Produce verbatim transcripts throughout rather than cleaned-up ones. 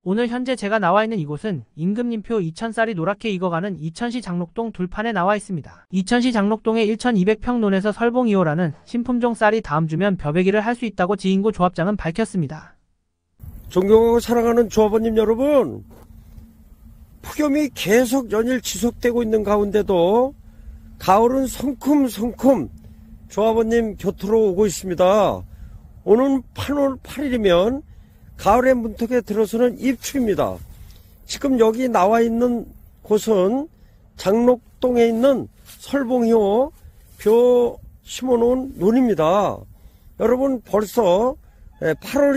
오늘 현재 제가 나와 있는 이곳은 임금님표 이천쌀이 노랗게 익어가는 이천시 장록동 둘판에 나와 있습니다. 이천시 장록동의 일천이백 평 논에서 설봉 이 호라는 신품종 쌀이 다음 주면 벼베기를 할 수 있다고 지인고 조합장은 밝혔습니다. 존경하고 사랑하는 조합원님 여러분, 폭염이 계속 연일 지속되고 있는 가운데도 가을은 성큼성큼 조합원님 곁으로 오고 있습니다. 오늘 팔월 팔일이면 가을의 문턱에 들어서는 입추입니다. 지금 여기 나와 있는 곳은 장록동에 있는 설봉이호 벼 심어놓은 논입니다. 여러분 벌써 팔월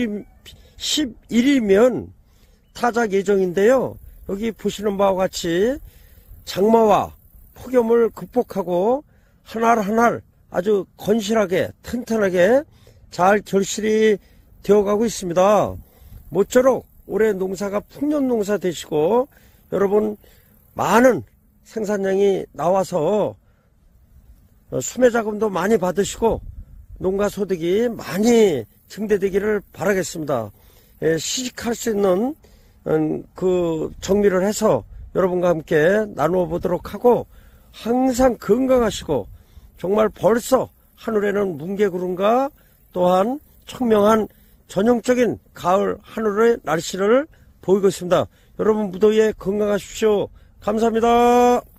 십일이면 타작 예정인데요. 여기 보시는 바와 같이 장마와 폭염을 극복하고 한 알 한 알 아주 건실하게 튼튼하게 잘 결실이 되어가고 있습니다. 모쪼록 올해 농사가 풍년 농사 되시고 여러분 많은 생산량이 나와서 수매자금도 많이 받으시고 농가 소득이 많이 증대되기를 바라겠습니다. 예, 시식할 수 있는 음, 그 정리를 해서 여러분과 함께 나누어 보도록 하고 항상 건강하시고 정말 벌써 하늘에는 뭉게구름과 또한 청명한 전형적인 가을 하늘의 날씨를 보이고 있습니다. 여러분 무더위에 건강하십시오. 감사합니다.